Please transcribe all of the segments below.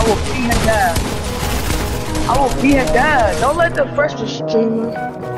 will be his dad. I will be his dad. Don't let the first streamer.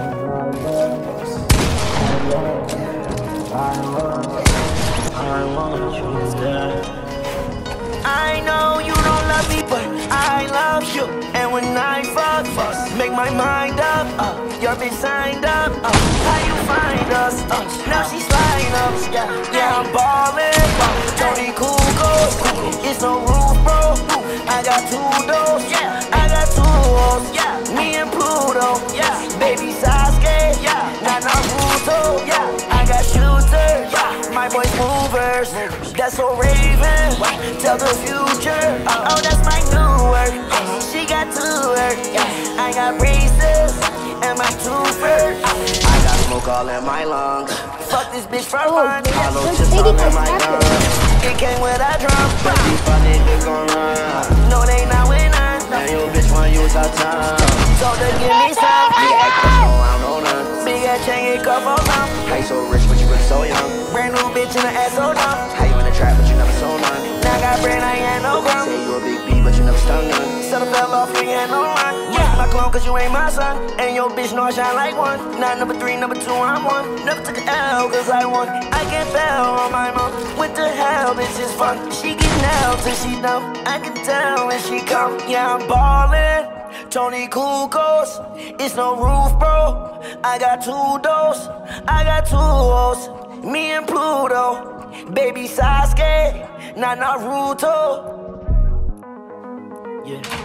I know you don't love me, but I love you. And when I fuck, make my mind up. Your bitch signed up. How you find us? Now she's flying up. Yeah, I'm ballin'. Tony Kukoc. It's no roof, bro. I got 2 doors. I got 2 hoes. Me and Pluto. Baby Sasuke. Not Naruto. I got shooters. My boys movers. That's so Raven. Tell the future. Oh, that's my new word. She got 2 words. I got braces and my toothbrush. I got smoke all in my lungs. Fuck this bitch for fun. Hollow chips all in my gun. It came with a drum. But these fuck niggas gon' run. No, they not with none. And your bitch wanna use our time. Told her give me some. Big ass question, I don't know none. Big ass chain, get cuff on some. How you so rich, but you look so young? Brand new bitch in the ass so dumb. How you in the trap, but you never sold none? Now I got bread, I ain't had no crumb. Say you a big B, but you never stung none. Son of fell off, you ain't had no run. My clone, cause you ain't my son. And your bitch know I shine like one. Not number 3, number 2, I'm 1. Never took an L, cause I won. I can't fail on my mom. What the hell, bitch, is fun. She get nailed till she dumb. I can tell when she come. Yeah, I'm ballin'. Tony Kukoc. It's no roof, bro. I got 2 doors. I got 2 hoes. Me and Pluto. Baby Sasuke. Not Naruto. Yeah.